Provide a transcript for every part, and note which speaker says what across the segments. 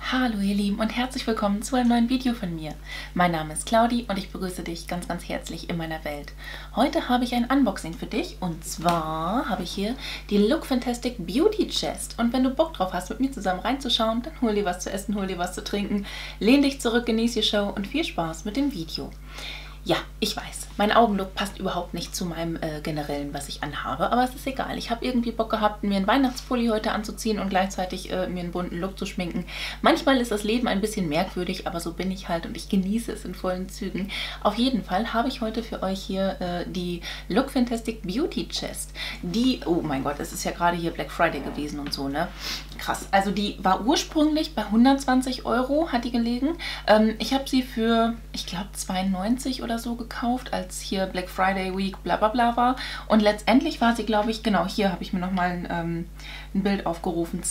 Speaker 1: Hallo ihr Lieben und herzlich willkommen zu einem neuen Video von mir. Mein Name ist Claudi und ich begrüße dich ganz herzlich in meiner Welt. Heute habe ich ein Unboxing für dich und zwar habe ich hier die Look Fantastic Beauty Chest. Und wenn du Bock drauf hast, mit mir zusammen reinzuschauen, dann hol dir was zu essen, hol dir was zu trinken, lehn dich zurück, genieß die Show und viel Spaß mit dem Video. Ja, ich weiß, mein Augenlook passt überhaupt nicht zu meinem generellen, was ich anhabe, aber es ist egal. Ich habe irgendwie Bock gehabt, mir einen Weihnachtspulli heute anzuziehen und gleichzeitig mir einen bunten Look zu schminken. Manchmal ist das Leben ein bisschen merkwürdig, aber so bin ich halt und ich genieße es in vollen Zügen. Auf jeden Fall habe ich heute für euch hier die Look Fantastic Beauty Chest. Die, oh mein Gott, es ist ja gerade hier Black Friday gewesen und so, ne? Krass. Also die war ursprünglich bei 120 €, hat die gelegen. Ich habe sie für, ich glaube, 92 oder so gekauft, als hier Black Friday Week bla bla bla war. Und letztendlich war sie, glaube ich, genau, hier habe ich mir nochmal ein Bild aufgerufen.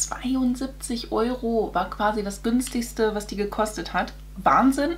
Speaker 1: 72 € war quasi das günstigste, was die gekostet hat. Wahnsinn.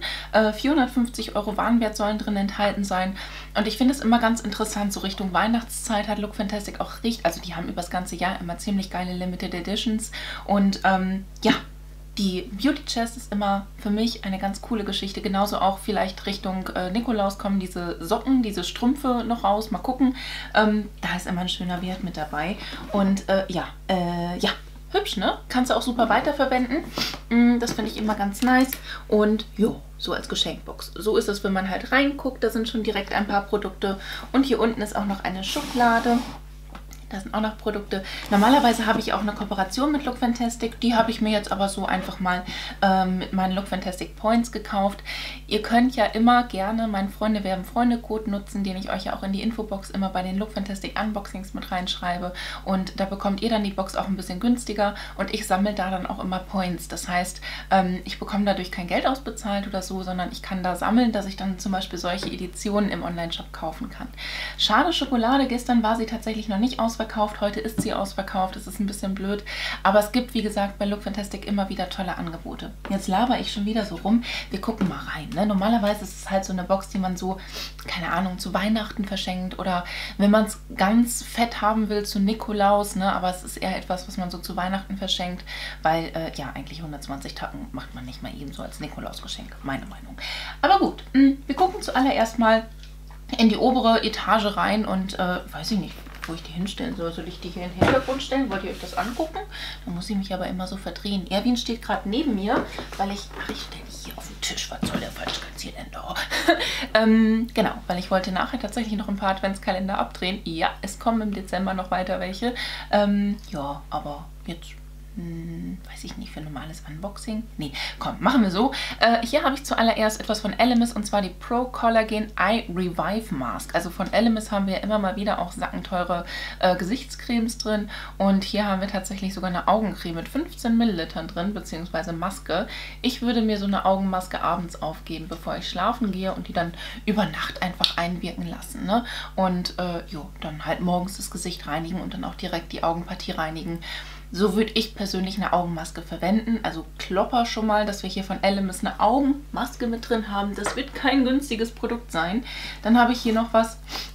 Speaker 1: 450 € Warenwert sollen drin enthalten sein. Und ich finde es immer ganz interessant, so Richtung Weihnachtszeit hat Look Fantastic auch richtig, also die haben über das ganze Jahr immer ziemlich geile Limited Editions. Und ja, die Beauty Chest ist immer für mich eine ganz coole Geschichte. Genauso auch vielleicht Richtung Nikolaus kommen diese Socken, diese Strümpfe noch raus. Mal gucken. Da ist immer ein schöner Wert mit dabei. Und ja, hübsch, ne? Kannst du auch super weiterverwenden. Das finde ich immer ganz nice. Und jo, so als Geschenkbox. So ist es, wenn man halt reinguckt. Da sind schon direkt ein paar Produkte. Und hier unten ist auch noch eine Schublade. Da sind auch noch Produkte. Normalerweise habe ich auch eine Kooperation mit Look Fantastic. Die habe ich mir jetzt aber so einfach mal mit meinen Look Fantastic Points gekauft. Ihr könnt ja immer gerne meinen Freunde werben Freunde-Code nutzen, den ich euch ja auch in die Infobox immer bei den Look Fantastic Unboxings mit reinschreibe. Und da bekommt ihr dann die Box auch ein bisschen günstiger. Und ich sammle da dann auch immer Points. Das heißt, ich bekomme dadurch kein Geld ausbezahlt oder so, sondern ich kann da sammeln, dass ich dann zum Beispiel solche Editionen im Online-Shop kaufen kann. Schade Schokolade, gestern war sie tatsächlich noch nicht ausverkauft. Heute ist sie ausverkauft, das ist ein bisschen blöd, aber es gibt, wie gesagt, bei Look Fantastic immer wieder tolle Angebote. Jetzt laber ich schon wieder so rum, wir gucken mal rein. Ne? Normalerweise ist es halt so eine Box, die man so, keine Ahnung, zu Weihnachten verschenkt oder wenn man es ganz fett haben will, zu Nikolaus, ne? Aber es ist eher etwas, was man so zu Weihnachten verschenkt, weil, ja, eigentlich 120 Tacken macht man nicht mal eben so als Nikolausgeschenk, meine Meinung. Aber gut, wir gucken zuallererst mal in die obere Etage rein und, weiß ich nicht, wo ich die hinstellen soll. Soll ich die hier in den Hintergrund stellen? Wollt ihr euch das angucken? Dann muss ich mich aber immer so verdrehen. Erwin steht gerade neben mir, weil ich... Ach, ich stelle die hier auf den Tisch. Was soll der Falschkalender? Genau, weil ich wollte nachher tatsächlich noch ein paar Adventskalender abdrehen. Ja, es kommen im Dezember noch weiter welche. Ja, aber jetzt... weiß ich nicht, für ein normales Unboxing. Nee, komm, machen wir so. Hier habe ich zuallererst etwas von Elemis und zwar die Pro Collagen Eye Revive Mask. Also von Elemis haben wir immer mal wieder auch sackenteure Gesichtscremes drin und hier haben wir tatsächlich sogar eine Augencreme mit 15 Millilitern drin, beziehungsweise Maske. Ich würde mir so eine Augenmaske abends aufgeben, bevor ich schlafen gehe und die dann über Nacht einfach einwirken lassen. Ne? Und jo, dann halt morgens das Gesicht reinigen und dann auch direkt die Augenpartie reinigen. So würde ich persönlich eine Augenmaske verwenden. Also klopper schon mal, dass wir hier von Elemis eine Augenmaske mit drin haben. Das wird kein günstiges Produkt sein. Dann habe ich hier noch was.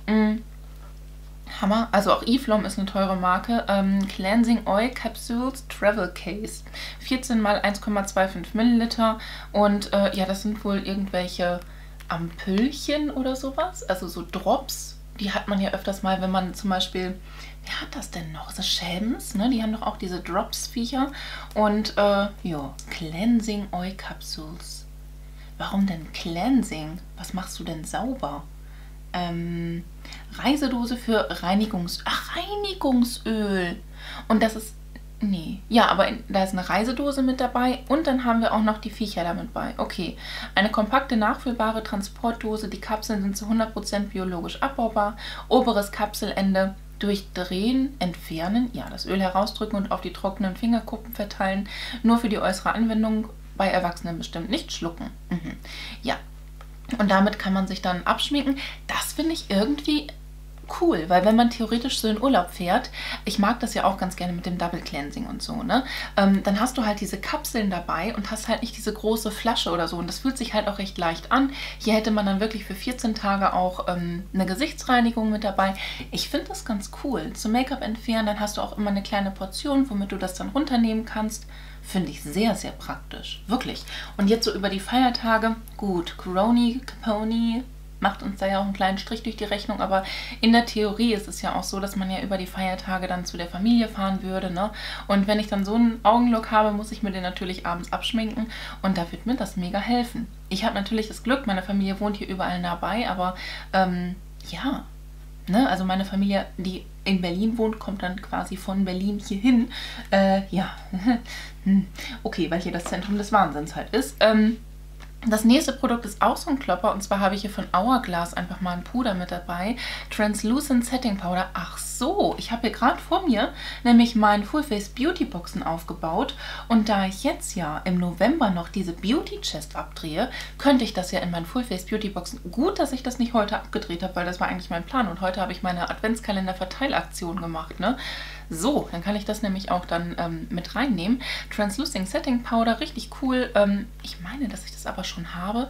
Speaker 1: Hammer. Also auch Iflom ist eine teure Marke. Cleansing Oil Capsules Travel Case. 14 mal 1,25 Milliliter. Und ja, das sind wohl irgendwelche Ampüllchen oder sowas. Also so Drops. Die hat man ja öfters mal, wenn man zum Beispiel... Wer hat das denn noch? Das Shams, ne? Die haben doch auch diese Drops-Viecher. Und, ja, Cleansing Oil Capsules. Warum denn Cleansing? Was machst du denn sauber? Reisedose für Reinigungsöl. Und das ist... Nee. Ja, aber da ist eine Reisedose mit dabei und dann haben wir auch noch die Viecher damit bei. Okay. Eine kompakte, nachfüllbare Transportdose. Die Kapseln sind zu 100% biologisch abbaubar. Oberes Kapselende durchdrehen, entfernen, ja, das Öl herausdrücken und auf die trockenen Fingerkuppen verteilen. Nur für die äußere Anwendung, bei Erwachsenen bestimmt nicht schlucken. Ja, und damit kann man sich dann abschminken. Das finde ich irgendwie cool, weil wenn man theoretisch so in Urlaub fährt, ich mag das ja auch ganz gerne mit dem Double Cleansing und so, ne? Dann hast du halt diese Kapseln dabei und hast halt nicht diese große Flasche oder so und das fühlt sich halt auch recht leicht an. Hier hätte man dann wirklich für 14 Tage auch eine Gesichtsreinigung mit dabei. Ich finde das ganz cool. Zum Make-up entfernen, dann hast du auch immer eine kleine Portion, womit du das dann runternehmen kannst. finde ich sehr, sehr praktisch. Wirklich. Und jetzt so über die Feiertage, gut, Coroni, Caponi macht uns da ja auch einen kleinen Strich durch die Rechnung, aber in der Theorie ist es ja auch so, dass man ja über die Feiertage dann zu der Familie fahren würde, ne? Und wenn ich dann so einen Augenlook habe, muss ich mir den natürlich abends abschminken und da wird mir das mega helfen. Ich habe natürlich das Glück, meine Familie wohnt hier überall nah bei, aber ja, ne? Also meine Familie, die in Berlin wohnt, kommt dann quasi von Berlin hierhin. Ja, okay, weil hier das Zentrum des Wahnsinns halt ist. Das nächste Produkt ist auch so ein Klopper und zwar habe ich hier von Hourglass einfach mal ein Puder mit dabei. Translucent Setting Powder. Ach so, ich habe hier gerade vor mir nämlich meinen Full Face Beauty Boxen aufgebaut und da ich jetzt ja im November noch diese Beauty Chest abdrehe, könnte ich das ja in meinen Full Face Beauty Boxen. Gut, dass ich das nicht heute abgedreht habe, weil das war eigentlich mein Plan und heute habe ich meine Adventskalender Verteilaktion gemacht, ne? So, dann kann ich das nämlich auch dann mit reinnehmen. Translucent Setting Powder, richtig cool. Ich meine, dass ich das aber schon habe.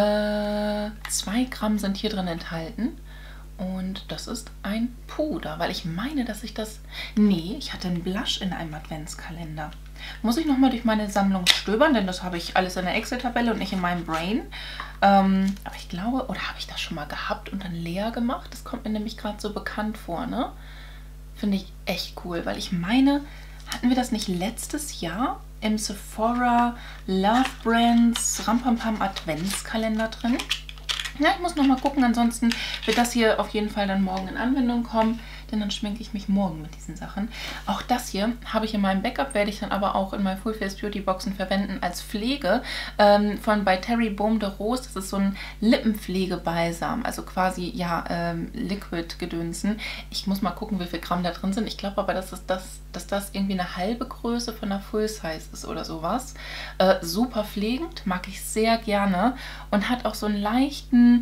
Speaker 1: 2 Gramm sind hier drin enthalten. Und das ist ein Puder, weil ich meine, dass ich das... Nee, ich hatte einen Blush in einem Adventskalender. Muss ich nochmal durch meine Sammlung stöbern, denn das habe ich alles in der Excel-Tabelle und nicht in meinem Brain. Aber ich glaube, oder habe ich das schon mal gehabt und dann leer gemacht? Das kommt mir nämlich gerade so bekannt vor, ne? Finde ich echt cool, weil ich meine, hatten wir das nicht letztes Jahr im Sephora Love Brands Rampampam Adventskalender drin? Ja, ich muss noch mal gucken, ansonsten wird das hier auf jeden Fall dann morgen in Anwendung kommen, denn dann schminke ich mich morgen mit diesen Sachen. Auch das hier habe ich in meinem Backup, werde ich dann aber auch in meinen Full Face Beauty Boxen verwenden als Pflege von bei Terry Baume de Rose. Das ist so ein Lippenpflegebalsam, also quasi, ja, Liquid-Gedönsen. Ich muss mal gucken, wie viel Gramm da drin sind. Ich glaube aber, dass das irgendwie eine halbe Größe von einer Full Size ist oder sowas. Super pflegend, mag ich sehr gerne und hat auch so einen leichten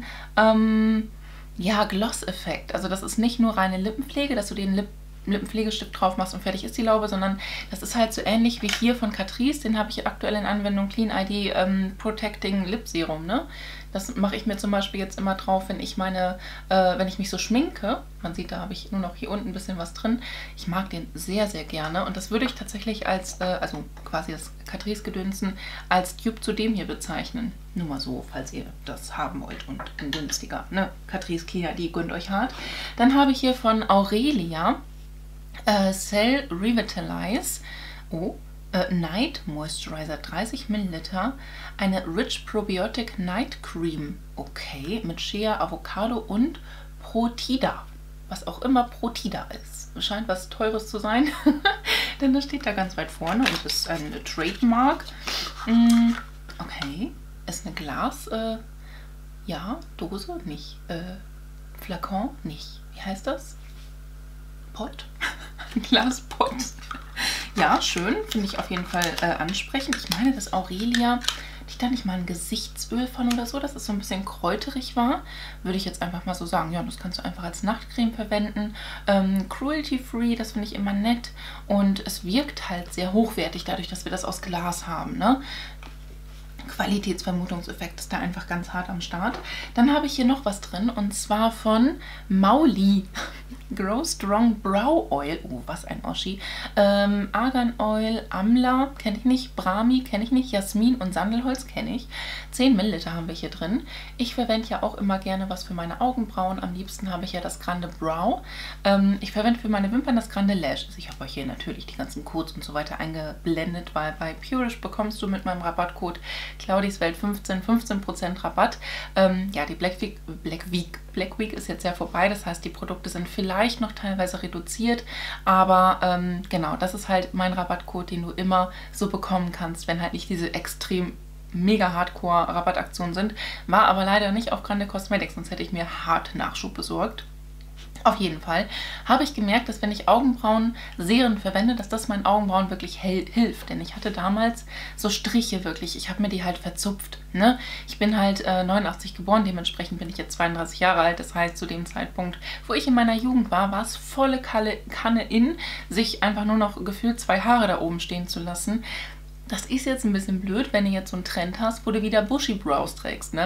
Speaker 1: ja, Gloss-Effekt. Also das ist nicht nur reine Lippenpflege, dass du den Lippenpflegestift drauf machst und fertig ist die Laube, sondern das ist halt so ähnlich wie hier von Catrice. Den habe ich aktuell in Anwendung, Clean ID Protecting Lip Serum, ne? Das mache ich mir zum Beispiel jetzt immer drauf, wenn ich wenn ich mich so schminke. Man sieht, da habe ich nur noch hier unten ein bisschen was drin. Ich mag den sehr, sehr gerne und das würde ich tatsächlich als, also quasi das Catrice-Gedönsen, als Dupe zu dem hier bezeichnen. Nur mal so, falls ihr das haben wollt und ein günstiger, ne? Catrice Clean ID, gönnt euch hart. Dann habe ich hier von Aurelia Cell Revitalize Night Moisturizer 30 ml, eine Rich Probiotic Night Cream, okay, mit Shea, Avocado und Protida, was auch immer Protida ist. Scheint was Teures zu sein, denn das steht da ganz weit vorne und ist eine Trademark. Okay, ist eine Glas, ja, Dose, nicht, Flakon, nicht, wie heißt das? Pot? Glaspot. Ja, schön. Finde ich auf jeden Fall ansprechend. Ich meine, dass Aurelia, ich da nicht mal ein Gesichtsöl von oder so, dass es so ein bisschen kräuterig war. Würde ich jetzt einfach mal so sagen. Ja, das kannst du einfach als Nachtcreme verwenden. Cruelty-free, das finde ich immer nett. Und es wirkt halt sehr hochwertig, dadurch, dass wir das aus Glas haben, ne? Qualitätsvermutungseffekt ist da einfach ganz hart am Start. Dann habe ich hier noch was drin und zwar von Mauli. Grow Strong Brow Oil. Oh, was ein Oschi. Argan Oil, Amla, kenne ich nicht. Brahmi, kenne ich nicht. Jasmin und Sandelholz kenne ich. 10 Milliliter haben wir hier drin. Ich verwende ja auch immer gerne was für meine Augenbrauen. Am liebsten habe ich ja das Grande Brow. Ich verwende für meine Wimpern das Grande Lash. Also ich habe euch hier natürlich die ganzen Codes und so weiter eingeblendet, weil bei Purish bekommst du mit meinem Rabattcode Claudis Welt 15% Rabatt. Ja, die Black Week ist jetzt ja vorbei, das heißt, die Produkte sind vielleicht noch teilweise reduziert, aber genau, das ist halt mein Rabattcode, den du immer so bekommen kannst, wenn halt nicht diese extrem mega Hardcore Rabattaktionen sind. War aber leider nicht auf Grande Cosmetics, sonst hätte ich mir hart Nachschub besorgt. Auf jeden Fall habe ich gemerkt, dass wenn ich Augenbrauen-Serien verwende, dass das meinen Augenbrauen wirklich hilft. Denn ich hatte damals so Striche wirklich. Ich habe mir die halt verzupft. Ne? Ich bin halt 89 geboren, dementsprechend bin ich jetzt 32 Jahre alt. Das heißt, zu dem Zeitpunkt, wo ich in meiner Jugend war, war es volle Kanne in, sich einfach nur noch gefühlt 2 Haare da oben stehen zu lassen. Das ist jetzt ein bisschen blöd, wenn du jetzt so einen Trend hast, wo du wieder Bushy Brows trägst, ne?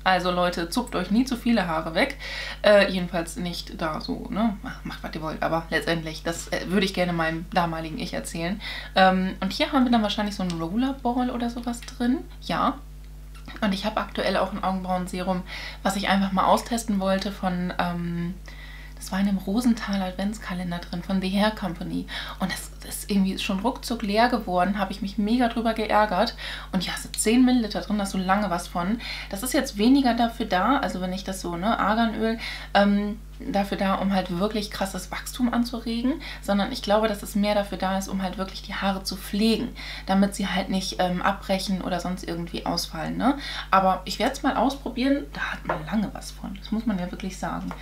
Speaker 1: Also Leute, zupft euch nie zu viele Haare weg. Jedenfalls nicht da so, ne? Macht, was ihr wollt. Aber letztendlich, das würde ich gerne meinem damaligen Ich erzählen. Und hier haben wir dann wahrscheinlich so ein Rollerball oder sowas drin. Ja. Und ich habe aktuell auch ein Augenbrauenserum, was ich einfach mal austesten wollte von... das war in einem Rosenthal Adventskalender drin von The Hair Company. Und das ist irgendwie schon ruckzuck leer geworden. Habe ich mich mega drüber geärgert. Und ja, es sind 10 Milliliter drin, da ist so lange was von. Das ist jetzt weniger dafür da, also wenn ich das so, ne, Arganöl, dafür da, um halt wirklich krasses Wachstum anzuregen, sondern ich glaube, dass es mehr dafür da ist, um halt wirklich die Haare zu pflegen, damit sie halt nicht abbrechen oder sonst irgendwie ausfallen, ne? Aber ich werde es mal ausprobieren. Da hat man lange was von. Das muss man ja wirklich sagen.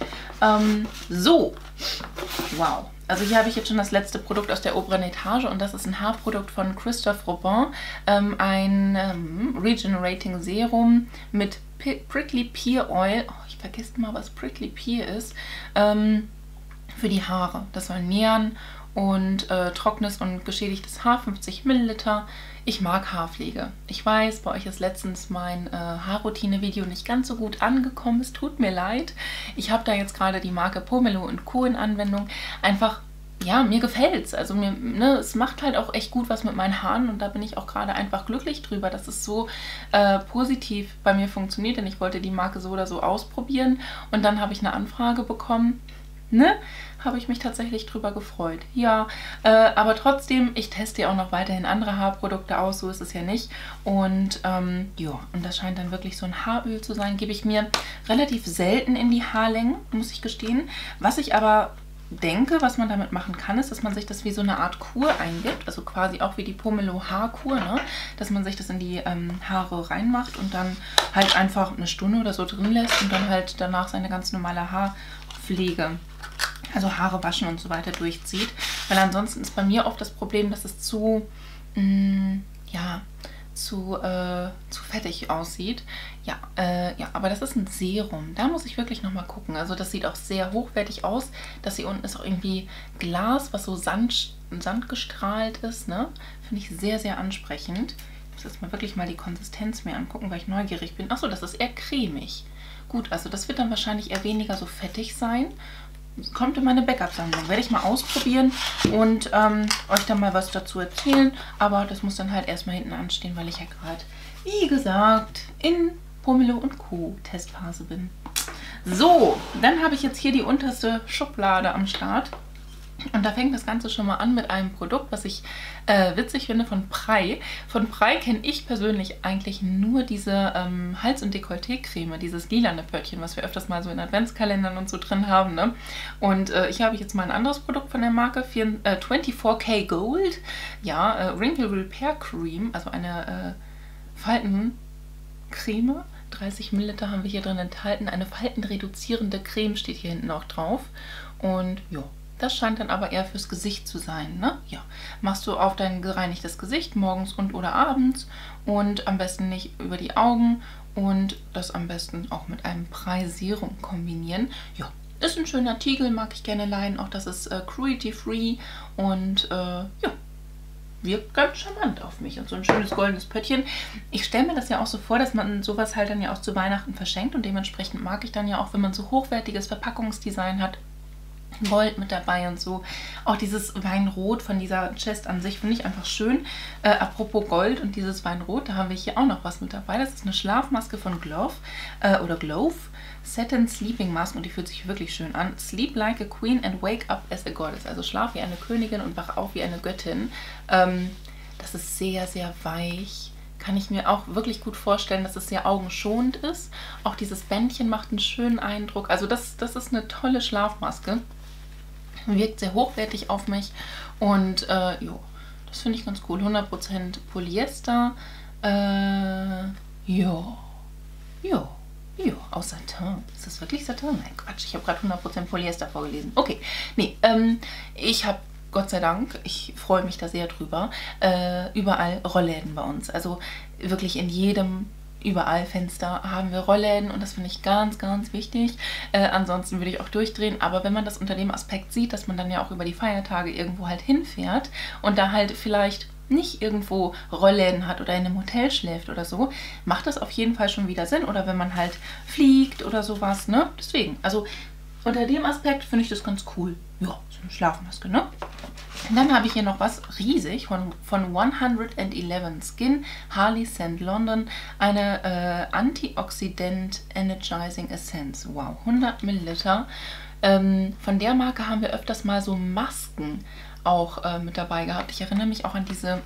Speaker 1: So. Wow. Also hier habe ich jetzt schon das letzte Produkt aus der oberen Etage und das ist ein Haarprodukt von Christophe Robin, ein Regenerating Serum mit Prickly Pear Oil. Oh, ich vergesse mal, was Prickly Pear ist. Für die Haare. Das soll nähren und trockenes und geschädigtes Haar, 50 Milliliter. Ich mag Haarpflege. Ich weiß, bei euch ist letztens mein Haarroutine-Video nicht ganz so gut angekommen. Es tut mir leid. Ich habe da jetzt gerade die Marke Pomelo & Co. in Anwendung. Einfach, ja, mir gefällt's. Also mir, ne, es macht halt auch echt gut was mit meinen Haaren und da bin ich auch gerade einfach glücklich drüber, dass es so positiv bei mir funktioniert, denn ich wollte die Marke so oder so ausprobieren und dann habe ich eine Anfrage bekommen. Ne? Habe ich mich tatsächlich drüber gefreut. Ja, aber trotzdem, ich teste ja auch noch weiterhin andere Haarprodukte aus, so ist es ja nicht. Und ja, und das scheint dann wirklich so ein Haaröl zu sein. Gebe ich mir relativ selten in die Haarlängen, muss ich gestehen. Was ich aber denke, was man damit machen kann, ist, dass man sich das wie so eine Art Kur eingibt, also quasi auch wie die Pomelo Haarkur, ne? Dass man sich das in die Haare reinmacht und dann halt einfach eine Stunde oder so drin lässt und dann halt danach seine ganz normale Haarpflege, also Haare waschen und so weiter durchzieht. Weil ansonsten ist bei mir oft das Problem, dass es zu fettig aussieht. Ja, ja, aber das ist ein Serum. Da muss ich wirklich nochmal gucken. Also das sieht auch sehr hochwertig aus. Das hier unten ist auch irgendwie Glas, was so sandgestrahlt ist, ne? Finde ich sehr, sehr ansprechend. Ich muss jetzt mal wirklich mal die Konsistenz mir angucken, weil ich neugierig bin. Achso, das ist eher cremig. Gut, also das wird dann wahrscheinlich eher weniger so fettig sein. Kommt in meine Backup-Sammlung. Werde ich mal ausprobieren und euch dann mal was dazu erzählen. Aber das muss dann halt erstmal hinten anstehen, weil ich ja gerade, wie gesagt, in Pomelo & Co. Testphase bin. So, dann habe ich jetzt hier die unterste Schublade am Start. Und da fängt das Ganze schon mal an mit einem Produkt, was ich witzig finde, von Prey. Von Prey kenne ich persönlich eigentlich nur diese Hals- und Dekolleté-Creme, dieses lilane Pörtchen, was wir öfters mal so in Adventskalendern und so drin haben, ne? Und ich habe jetzt mal ein anderes Produkt von der Marke, 24K Gold. Ja, Wrinkle Repair Cream, also eine Faltencreme. 30 Milliliter haben wir hier drin enthalten. Eine faltenreduzierende Creme steht hier hinten auch drauf. Und ja. Das scheint dann aber eher fürs Gesicht zu sein, ne? Ja. Machst du auf dein gereinigtes Gesicht morgens und oder abends und am besten nicht über die Augen und das am besten auch mit einem Prey-Serum kombinieren. Ja, ist ein schöner Tiegel, mag ich gerne leihen. Auch das ist cruelty-free und ja, wirkt ganz charmant auf mich. Und so ein schönes goldenes Pöttchen. Ich stelle mir das ja auch so vor, dass man sowas halt dann ja auch zu Weihnachten verschenkt und dementsprechend mag ich dann ja auch, wenn man so hochwertiges Verpackungsdesign hat, Gold mit dabei und so. Auch dieses Weinrot von dieser Chest an sich finde ich einfach schön. Apropos Gold und dieses Weinrot, da haben wir hier auch noch was mit dabei. Das ist eine Schlafmaske von Glove Satin Sleeping Mask und die fühlt sich wirklich schön an. Sleep like a queen and wake up as a goddess. Also schlaf wie eine Königin und wach auf wie eine Göttin. Das ist sehr, sehr weich. Kann ich mir auch wirklich gut vorstellen, dass es sehr augenschonend ist. Auch dieses Bändchen macht einen schönen Eindruck. Also das ist eine tolle Schlafmaske. Wirkt sehr hochwertig auf mich und jo, das finde ich ganz cool. 100% Polyester. Ja, aus Satin. Ist das wirklich Satin? Nein, Quatsch, ich habe gerade 100% Polyester vorgelesen. Okay, nee, ich habe Gott sei Dank, ich freue mich da sehr drüber, überall Rollläden bei uns. Also wirklich in jedem, überall Fenster haben wir Rollläden und das finde ich ganz, ganz wichtig. Ansonsten würde ich auch durchdrehen, aber wenn man das unter dem Aspekt sieht, dass man dann ja auch über die Feiertage irgendwo halt hinfährt und da halt vielleicht nicht irgendwo Rollläden hat oder in einem Hotel schläft oder so, macht das auf jeden Fall schon wieder Sinn. Oder wenn man halt fliegt oder sowas, ne? Deswegen, also unter dem Aspekt finde ich das ganz cool. Ja, so eine Schlafmaske, ne? Und dann habe ich hier noch was riesig von 111 Skin Harley Scent London, eine Antioxidant Energizing Essence. Wow, 100 Milliliter. Von der Marke haben wir öfters mal so Masken auch mit dabei gehabt. Ich erinnere mich auch an diese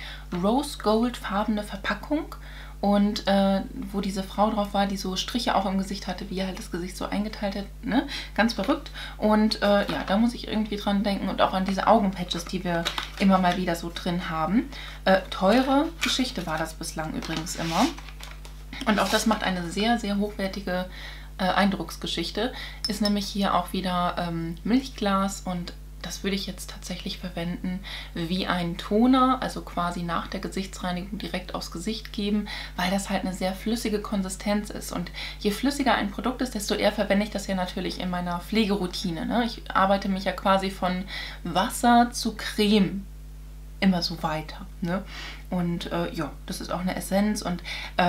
Speaker 1: Rose Gold farbene Verpackung. Und wo diese Frau drauf war, die so Striche auch im Gesicht hatte, wie er halt das Gesicht so eingeteilt hat, ne? Ganz verrückt. Und ja, da muss ich irgendwie dran denken und auch an diese Augenpatches, die wir immer mal wieder so drin haben. Teure Geschichte war das bislang übrigens immer. Und auch das macht eine sehr, sehr hochwertige Eindrucksgeschichte. Ist nämlich hier auch wieder Milchglas und das würde ich jetzt tatsächlich verwenden wie ein Toner, also quasi nach der Gesichtsreinigung direkt aufs Gesicht geben, weil das halt eine sehr flüssige Konsistenz ist. Und je flüssiger ein Produkt ist, desto eher verwende ich das ja natürlich in meiner Pflegeroutine, ne? Ich arbeite mich ja quasi von Wasser zu Creme immer so weiter, ne? Und ja, das ist auch eine Essenz und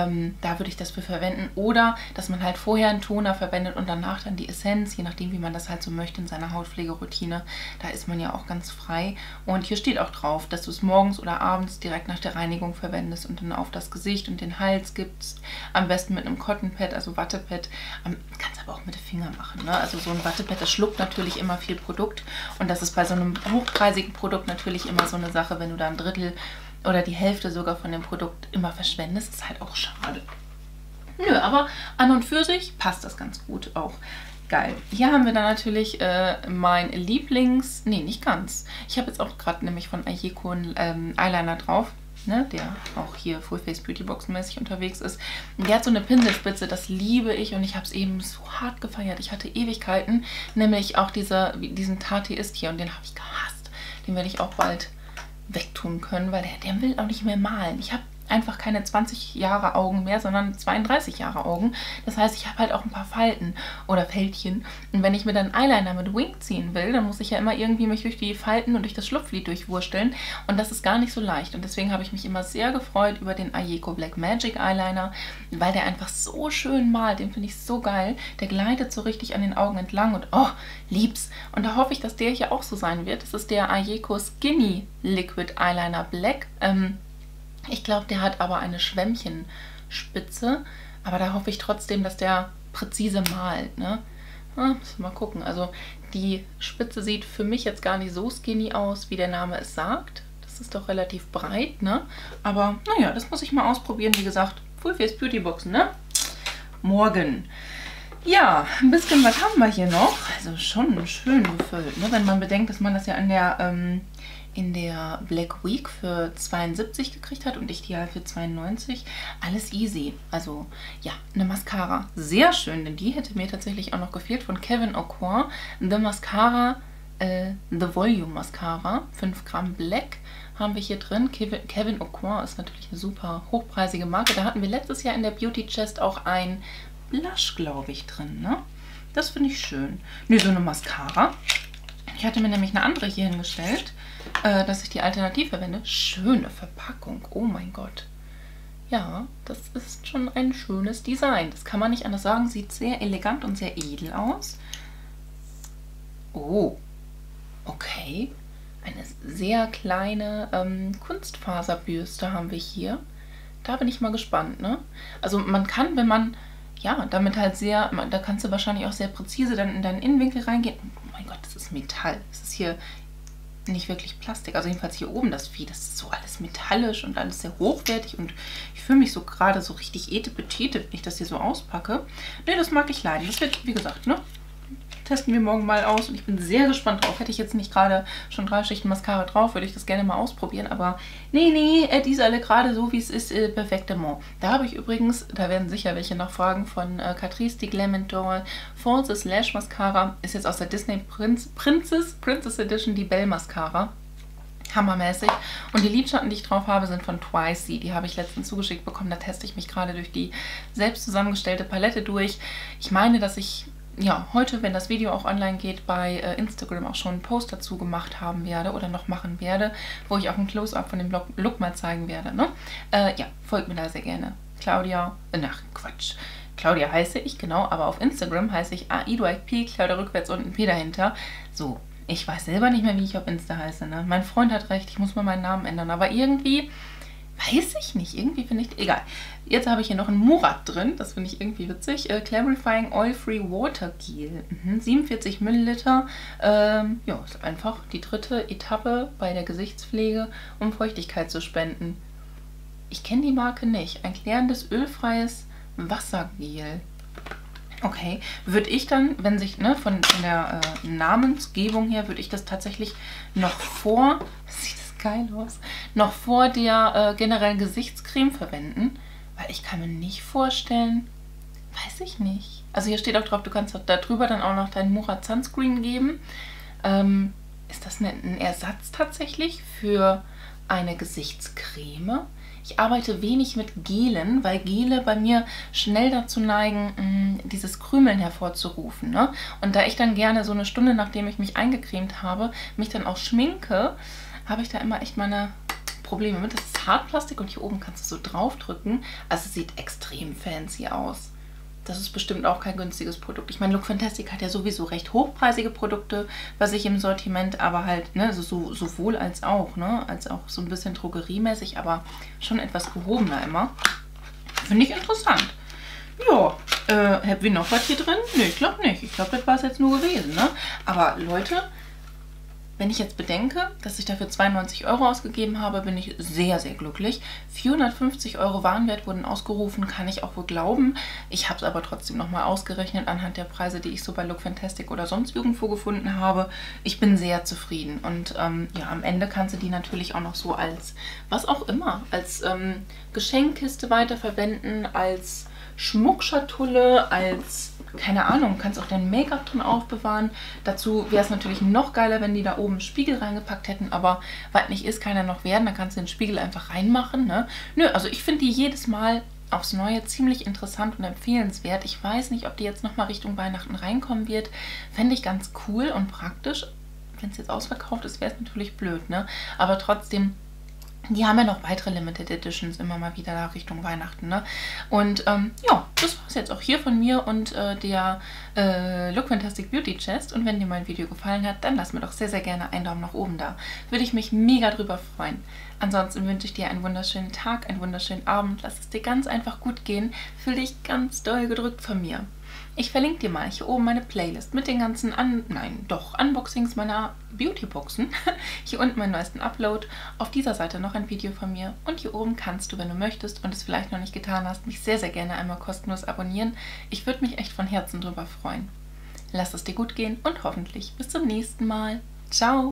Speaker 1: da würde ich das für verwenden. Oder, dass man halt vorher einen Toner verwendet und danach dann die Essenz, je nachdem, wie man das halt so möchte in seiner Hautpflegeroutine. Da ist man ja auch ganz frei. Und hier steht auch drauf, dass du es morgens oder abends direkt nach der Reinigung verwendest und dann auf das Gesicht und den Hals gibst. Am besten mit einem Cotton-Pad, also Wattepad. Kannst aber auch mit den Fingern machen, ne? Also so ein Wattepad, das schluckt natürlich immer viel Produkt. Und das ist bei so einem hochpreisigen Produkt natürlich immer so eine Sache, wenn du da ein Drittel oder die Hälfte sogar von dem Produkt immer verschwendest, ist halt auch schade. Nö, aber an und für sich passt das ganz gut auch. Geil. Hier haben wir dann natürlich mein Nee, nicht ganz. Ich habe jetzt auch gerade nämlich von Ayeko einen Eyeliner drauf, ne, der auch hier Full Face Beauty Box mäßig unterwegs ist. Und der hat so eine Pinselspitze, das liebe ich und ich habe es eben so hart gefeiert. Ich hatte Ewigkeiten, nämlich auch diesen Tati ist hier und den habe ich gehasst. Den werde ich auch bald wegtun können, weil der will auch nicht mehr malen. Ich habe einfach keine 20 Jahre Augen mehr, sondern 32 Jahre Augen. Das heißt, ich habe halt auch ein paar Falten oder Fältchen. Und wenn ich mir dann Eyeliner mit Wing ziehen will, dann muss ich ja immer irgendwie mich durch die Falten und durch das Schlupflied durchwursteln. Und das ist gar nicht so leicht. Und deswegen habe ich mich immer sehr gefreut über den Ayeko Black Magic Eyeliner, weil der einfach so schön malt. Den finde ich so geil. Der gleitet so richtig an den Augen entlang und oh, lieb's. Und da hoffe ich, dass der hier auch so sein wird. Das ist der Ayeko Skinny Liquid Eyeliner Black. Ich glaube, der hat aber eine Schwämmchenspitze, aber da hoffe ich trotzdem, dass der präzise malt, ne? Müssen wir mal gucken. Also die Spitze sieht für mich jetzt gar nicht so skinny aus, wie der Name es sagt. Das ist doch relativ breit, ne? Aber naja, das muss ich mal ausprobieren. Wie gesagt, Full Face Beauty Boxen, ne? Morgen. Ja, ein bisschen was haben wir hier noch. Also schon schön gefüllt, ne? Wenn man bedenkt, dass man das ja in der Black Week für 72 gekriegt hat und ich die halt für 92. Alles easy. Also ja, eine Mascara. Sehr schön, denn die hätte mir tatsächlich auch noch gefehlt von Kevyn Aucoin. The Mascara, The Volume Mascara. 5 Gramm Black haben wir hier drin. Kevyn Aucoin ist natürlich eine super hochpreisige Marke. Da hatten wir letztes Jahr in der Beauty Chest auch ein Blush, glaube ich, drin, ne? Das finde ich schön. Nö, so eine Mascara. Ich hatte mir nämlich eine andere hier hingestellt, dass ich die alternativ verwende. Schöne Verpackung. Oh mein Gott. Ja, das ist schon ein schönes Design. Das kann man nicht anders sagen. Sieht sehr elegant und sehr edel aus. Oh, okay. Eine sehr kleine Kunstfaserbürste haben wir hier. Da bin ich mal gespannt, ne? Also man kann, wenn man, ja, damit halt sehr, da kannst du wahrscheinlich auch sehr präzise dann in deinen Innenwinkel reingehen. Oh mein Gott, das ist Metall. Das ist hier nicht wirklich Plastik. Also jedenfalls hier oben das Vieh, das ist so alles metallisch und alles sehr hochwertig und ich fühle mich so gerade so richtig etepetete, wenn ich das hier so auspacke. Ne, das mag ich leiden. Das wird, wie gesagt, ne? Testen wir morgen mal aus und ich bin sehr gespannt drauf. Hätte ich jetzt nicht gerade schon 3 Schichten Mascara drauf, würde ich das gerne mal ausprobieren, aber nee, die ist alle gerade so, wie es ist, perfektement. Da habe ich übrigens, da werden sicher welche noch fragen, von Catrice die Glam Doll Falsies Lash Mascara. Ist jetzt aus der Disney Princess Edition die Belle Mascara. Hammermäßig. Und die Lidschatten, die ich drauf habe, sind von Twice. Die habe ich letztens zugeschickt bekommen. Da teste ich mich gerade durch die selbst zusammengestellte Palette durch. Ich meine, dass ich ja, heute, wenn das Video auch online geht, bei Instagram auch schon einen Post dazu gemacht haben werde oder noch machen werde, wo ich auch ein Close-Up von dem Look mal zeigen werde. Ne? Ja, folgt mir da sehr gerne. Claudia, Quatsch. Claudia heiße ich, genau, aber auf Instagram heiße ich AIDOIP, Claudia rückwärts und ein P dahinter. So, ich weiß selber nicht mehr, wie ich auf Insta heiße. Ne? Mein Freund hat recht, ich muss mal meinen Namen ändern, aber irgendwie... Weiß ich nicht, irgendwie finde ich... Egal. Jetzt habe ich hier noch ein Murat drin, das finde ich irgendwie witzig. Clarifying Oil-Free Water Gel. 47 Milliliter. Ja, ist einfach die dritte Etappe bei der Gesichtspflege, um Feuchtigkeit zu spenden. Ich kenne die Marke nicht. Ein klärendes, ölfreies Wassergel. Okay, würde ich dann, wenn sich, ne, von der Namensgebung her, würde ich das tatsächlich noch vor... geil aus, noch vor der generellen Gesichtscreme verwenden, weil ich kann mir nicht vorstellen, weiß ich nicht. Also hier steht auch drauf, du kannst da drüber dann auch noch deinen Murat Sunscreen geben. Ist das ein Ersatz tatsächlich für eine Gesichtscreme? Ich arbeite wenig mit Gelen, weil Gele bei mir schnell dazu neigen, dieses Krümeln hervorzurufen. Ne? Und da ich dann gerne so eine Stunde, nachdem ich mich eingecremt habe, mich dann auch schminke, habe ich da immer echt meine Probleme mit. Das ist Hartplastik und hier oben kannst du so draufdrücken. Also es sieht extrem fancy aus. Das ist bestimmt auch kein günstiges Produkt. Ich meine, Look Fantastic hat ja sowieso recht hochpreisige Produkte bei sich im Sortiment, aber halt, ne, sowohl als auch, ne, als auch so ein bisschen drogeriemäßig, aber schon etwas gehobener immer. Finde ich interessant. Ja, haben wir noch was hier drin? Nee, ich glaube nicht. Ich glaube, das war es jetzt nur gewesen, ne? Aber Leute... Wenn ich jetzt bedenke, dass ich dafür 92 € ausgegeben habe, bin ich sehr, sehr glücklich. 450 € Warenwert wurden ausgerufen, kann ich auch wohl glauben. Ich habe es aber trotzdem nochmal ausgerechnet anhand der Preise, die ich so bei Look Fantastic oder sonst irgendwo gefunden habe. Ich bin sehr zufrieden und ja, am Ende kannst du die natürlich auch noch so als, was auch immer, als Geschenkkiste weiterverwenden, als Schmuckschatulle, als, keine Ahnung, kannst auch dein Make-up drin aufbewahren. Dazu wäre es natürlich noch geiler, wenn die da oben einen Spiegel reingepackt hätten, aber was nicht ist, kann ja noch werden. Da kannst du den Spiegel einfach reinmachen. Ne? Nö, also ich finde die jedes Mal aufs Neue ziemlich interessant und empfehlenswert. Ich weiß nicht, ob die jetzt nochmal Richtung Weihnachten reinkommen wird. Fände ich ganz cool und praktisch. Wenn es jetzt ausverkauft ist, wäre es natürlich blöd, ne? Aber trotzdem... Die haben ja noch weitere Limited Editions immer mal wieder da Richtung Weihnachten, ne? Und ja, das war es jetzt auch hier von mir und der Look Fantastic Beauty Chest. Und wenn dir mein Video gefallen hat, dann lass mir doch sehr, sehr gerne einen Daumen nach oben da. Würde ich mich mega drüber freuen. Ansonsten wünsche ich dir einen wunderschönen Tag, einen wunderschönen Abend. Lass es dir ganz einfach gut gehen. Fühl dich ganz doll gedrückt von mir. Ich verlinke dir mal hier oben meine Playlist mit den ganzen Unboxings meiner Beautyboxen. Hier unten meinen neuesten Upload. Auf dieser Seite noch ein Video von mir. Und hier oben kannst du, wenn du möchtest und es vielleicht noch nicht getan hast, mich sehr, sehr gerne einmal kostenlos abonnieren. Ich würde mich echt von Herzen drüber freuen. Lass es dir gut gehen und hoffentlich bis zum nächsten Mal. Ciao!